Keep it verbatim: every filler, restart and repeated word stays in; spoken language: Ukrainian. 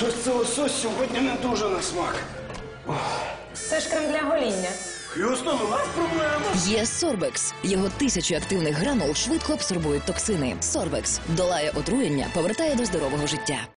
Щось це лосось сьогодні не дуже на смак. Це ж крем для гоління. Х'юстон, у вас проблема. Є Сорбекс. Його тисячі активних гранул швидко абсорбують токсини. Сорбекс долає отруєння, повертає до здорового життя.